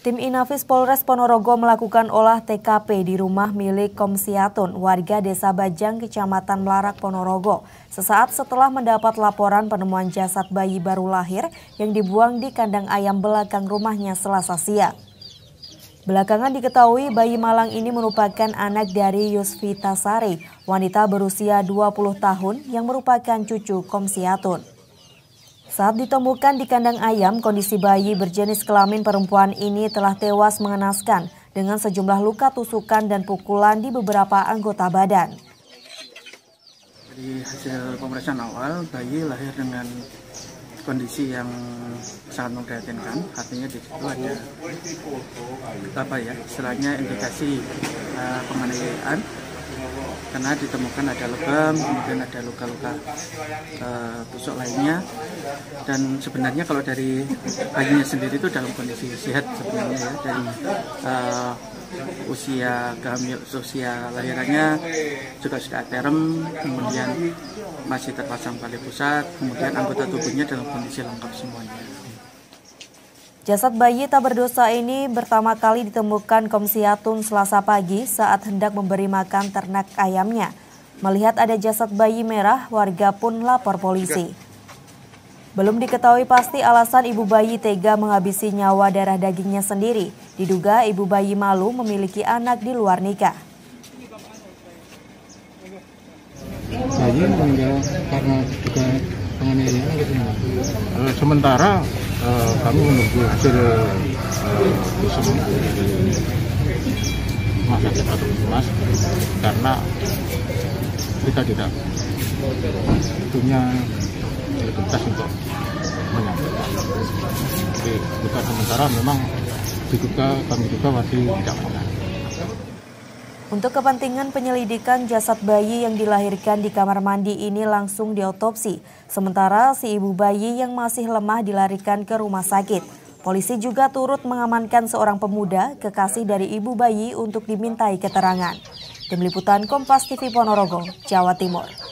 Tim Inafis Polres Ponorogo melakukan olah TKP di rumah milik Komsiatun, warga Desa Bajang, Kecamatan Melarak, Ponorogo. Sesaat setelah mendapat laporan penemuan jasad bayi baru lahir yang dibuang di kandang ayam belakang rumahnya Selasa siang. Belakangan diketahui bayi malang ini merupakan anak dari Yusvita Sari, wanita berusia 20 tahun yang merupakan cucu Komsiatun. Saat ditemukan di kandang ayam, kondisi bayi berjenis kelamin perempuan ini telah tewas mengenaskan dengan sejumlah luka tusukan dan pukulan di beberapa anggota badan. Dari hasil pemeriksaan awal, bayi lahir dengan kondisi yang sangat memprihatinkan. Artinya di situ ada istilahnya indikasi penganiayaan. Karena ditemukan ada lebam, kemudian ada luka-luka tusuk lainnya, dan sebenarnya kalau dari bayinya sendiri itu dalam kondisi sehat sebenarnya ya, dari usia lahirannya juga sudah terem, kemudian masih terpasang tali pusat, kemudian anggota tubuhnya dalam kondisi lengkap semuanya. Jasad bayi tak berdosa ini pertama kali ditemukan Komsiatun Selasa pagi saat hendak memberi makan ternak ayamnya. Melihat ada jasad bayi merah, warga pun lapor polisi. Belum diketahui pasti alasan ibu bayi tega menghabisi nyawa darah dagingnya sendiri. Diduga ibu bayi malu memiliki anak di luar nikah. Bayi meninggal karena juga penganiayaan gitu. Sementara kami menunggu hasil visum dari Rumah Sakit Mas karena kita tidak punya legalitas untuk menyampaikan. Jadi kita sementara memang kami juga masih tidak mengenal. Untuk kepentingan penyelidikan, jasad bayi yang dilahirkan di kamar mandi ini langsung diotopsi. Sementara si ibu bayi yang masih lemah dilarikan ke rumah sakit. Polisi juga turut mengamankan seorang pemuda, kekasih dari ibu bayi untuk dimintai keterangan. Tim Liputan Kompas TV Ponorogo, Jawa Timur.